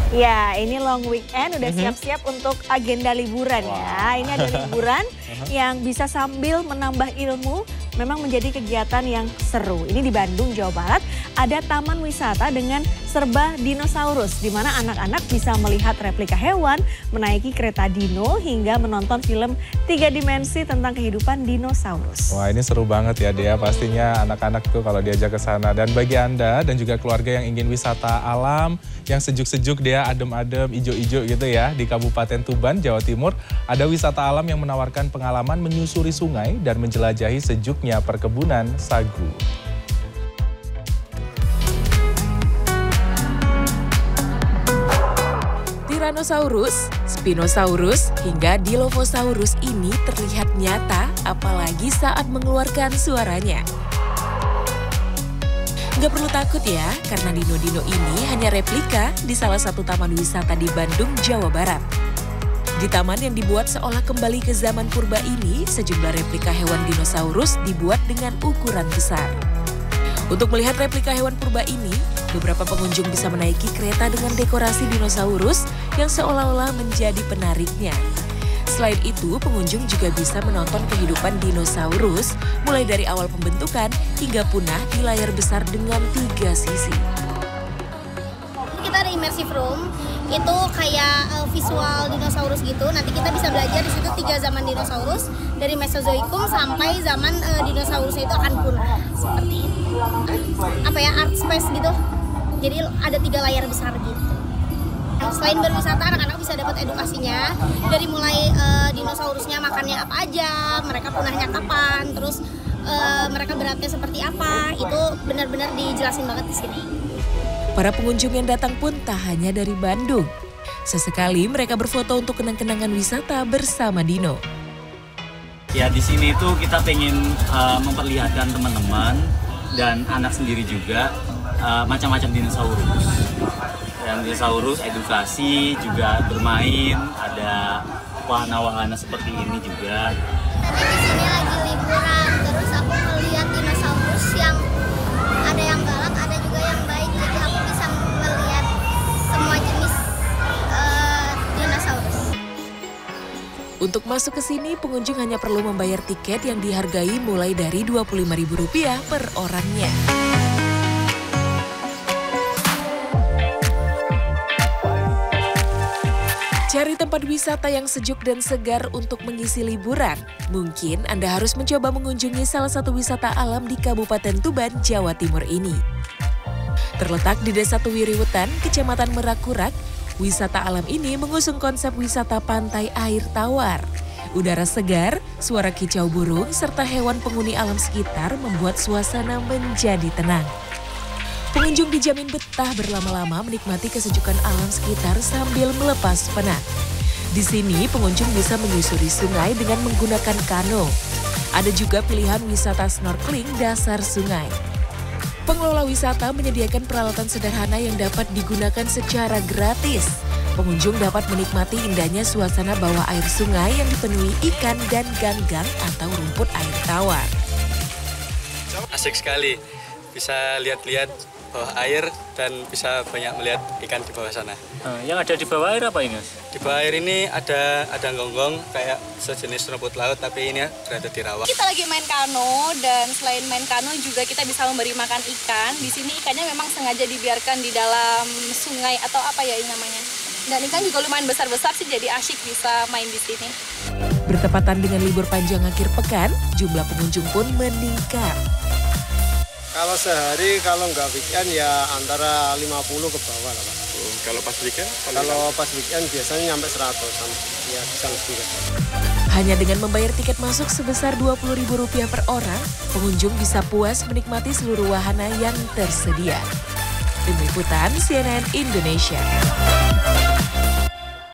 Ya, ini long weekend udah siap-siap untuk agenda liburan ya. Ini ada liburan yang bisa sambil menambah ilmu, memang menjadi kegiatan yang seru. Ini di Bandung, Jawa Barat, ada taman wisata dengan serba dinosaurus, di mana anak-anak bisa melihat replika hewan, menaiki kereta dino, hingga menonton film 3 dimensi tentang kehidupan dinosaurus. Wah, ini seru banget ya Dea, pastinya anak-anak tuh kalau diajak ke sana. Dan bagi Anda dan juga keluarga yang ingin wisata alam, yang sejuk-sejuk Dea, adem-adem, ijo-ijo gitu ya, di Kabupaten Tuban, Jawa Timur, ada wisata alam yang menawarkan pengalaman menyusuri sungai dan menjelajahi sejuknya perkebunan sagu. Tyrannosaurus, Spinosaurus, hingga Dilophosaurus ini terlihat nyata apalagi saat mengeluarkan suaranya. Nggak perlu takut ya, karena dino-dino ini hanya replika di salah satu taman wisata di Bandung, Jawa Barat. Di taman yang dibuat seolah kembali ke zaman purba ini, sejumlah replika hewan dinosaurus dibuat dengan ukuran besar. Untuk melihat replika hewan purba ini, beberapa pengunjung bisa menaiki kereta dengan dekorasi dinosaurus yang seolah-olah menjadi penariknya. Selain itu, pengunjung juga bisa menonton kehidupan dinosaurus mulai dari awal pembentukan hingga punah di layar besar dengan 3 sisi. Kita ada immersive room, itu kayak visual dinosaurus gitu. Nanti kita bisa belajar di situ 3 zaman dinosaurus, dari Mesozoikum sampai zaman dinosaurusnya itu akan punah. Seperti apa ya, art space gitu. Jadi ada 3 layar besar gitu. Selain berwisata, anak-anak bisa dapat edukasinya dari mulai dinosaurusnya makannya apa aja, mereka punahnya kapan, terus mereka beratnya seperti apa, itu benar-benar dijelasin banget di sini. Para pengunjung yang datang pun tak hanya dari Bandung. Sesekali mereka berfoto untuk kenang-kenangan wisata bersama dino. Ya, di sini tuh kita pengen memperlihatkan teman-teman dan anak sendiri juga macam-macam dinosaurus. Yang dinosaurus edukasi, juga bermain, ada wahana-wahana seperti ini juga. Tadi di sini lagi liburan, terus aku melihat dinosaurus yang ada yang galak, ada juga yang baik. Jadi aku bisa melihat semua jenis dinosaurus. Untuk masuk ke sini, pengunjung hanya perlu membayar tiket yang dihargai mulai dari Rp25.000 per orangnya. Cari tempat wisata yang sejuk dan segar untuk mengisi liburan. Mungkin Anda harus mencoba mengunjungi salah satu wisata alam di Kabupaten Tuban, Jawa Timur ini. Terletak di Desa Tuwiriwetan, Kecamatan Merakurak, wisata alam ini mengusung konsep wisata pantai air tawar. Udara segar, suara kicau burung, serta hewan penghuni alam sekitar membuat suasana menjadi tenang. Pengunjung dijamin betah berlama-lama menikmati kesejukan alam sekitar sambil melepas penat. Di sini pengunjung bisa menyusuri sungai dengan menggunakan kano. Ada juga pilihan wisata snorkeling dasar sungai. Pengelola wisata menyediakan peralatan sederhana yang dapat digunakan secara gratis. Pengunjung dapat menikmati indahnya suasana bawah air sungai yang dipenuhi ikan dan ganggang atau rumput air tawar. Asik sekali, bisa lihat-lihat bawah air dan bisa banyak melihat ikan di bawah sana. Yang ada di bawah air apa ini? Di bawah air ini ada gonggong kayak sejenis rumput laut, tapi ini berada di rawa. Kita lagi main kano, dan selain main kano juga kita bisa memberi makan ikan. Di sini ikannya memang sengaja dibiarkan di dalam sungai atau apa ya ini namanya. Dan ikan juga lumayan besar-besar sih, jadi asyik bisa main di sini. Bertepatan dengan libur panjang akhir pekan, jumlah pengunjung pun meningkat. Kalau sehari, kalau nggak weekend ya antara 50 ke bawah lah Pak. Kalau pas weekend? Kalau pas weekend biasanya nyampe 100, ya bisa lebih. Hanya dengan membayar tiket masuk sebesar Rp20.000 per orang, pengunjung bisa puas menikmati seluruh wahana yang tersedia. Tim Liputan CNN Indonesia.